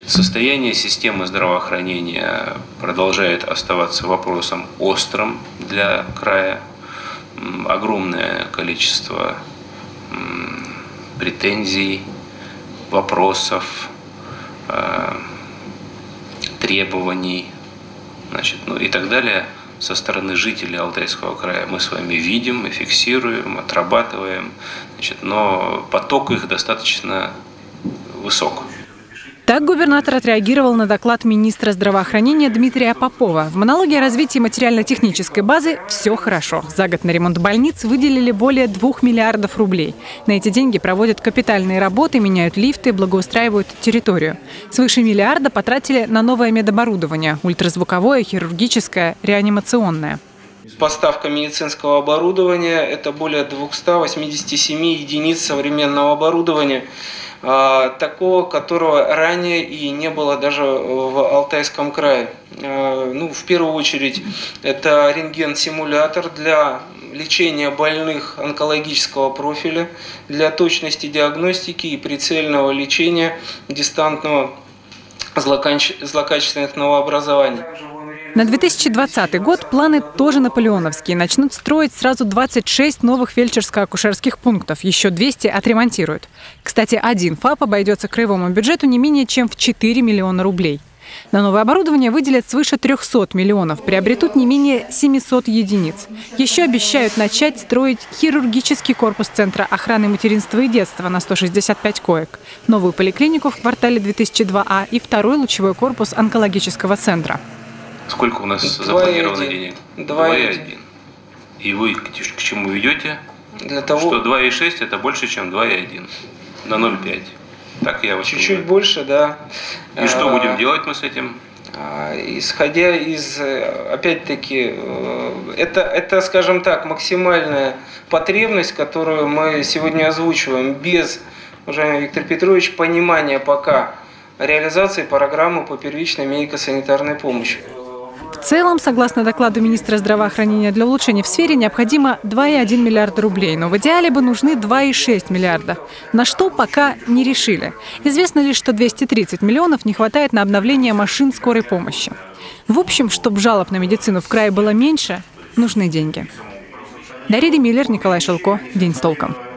Состояние системы здравоохранения продолжает оставаться вопросом острым для края. Огромное количество претензий, вопросов, требований, и так далее со стороны жителей Алтайского края мы с вами видим и фиксируем, отрабатываем, но поток их достаточно высок. Так губернатор отреагировал на доклад министра здравоохранения Дмитрия Попова. В монологе о развитии материально-технической базы все хорошо. За год на ремонт больниц выделили более 2 миллиардов рублей. На эти деньги проводят капитальные работы, меняют лифты, благоустраивают территорию. Свыше миллиарда потратили на новое медоборудование – ультразвуковое, хирургическое, реанимационное. Поставка медицинского оборудования – это более 287 единиц современного оборудования, такого, которого ранее и не было даже в Алтайском крае. В первую очередь, это рентген-симулятор для лечения больных онкологического профиля, для точности диагностики и прицельного лечения дистантного злокачественных новообразований. На 2020 год планы тоже наполеоновские. Начнут строить сразу 26 новых фельдшерско-акушерских пунктов. Еще 200 отремонтируют. Кстати, один ФАП обойдется краевому бюджету не менее чем в 4 миллиона рублей. На новое оборудование выделят свыше 300 миллионов. Приобретут не менее 700 единиц. Еще обещают начать строить хирургический корпус Центра охраны материнства и детства на 165 коек, новую поликлинику в квартале 2002А и второй лучевой корпус онкологического центра. Сколько у нас запланировано денег? 2,1. И вы к чему ведете? Для того, что 2,6 это больше, чем 2,1 на 0,5. Так я вас чуть-чуть больше, да. И что будем делать мы с этим? Исходя из, опять-таки, это, скажем так, максимальная потребность, которую мы сегодня озвучиваем, без, уважаемый Виктор Петрович, понимания пока реализации программы по первичной медико-санитарной помощи. В целом, согласно докладу министра здравоохранения, для улучшения в сфере необходимо 2,1 миллиарда рублей. Но в идеале бы нужны 2,6 миллиарда. На что пока не решили. Известно лишь, что 230 миллионов не хватает на обновление машин скорой помощи. В общем, чтобы жалоб на медицину в крае было меньше, нужны деньги. Дарья Демиллер, Николай Шелко. День с толком.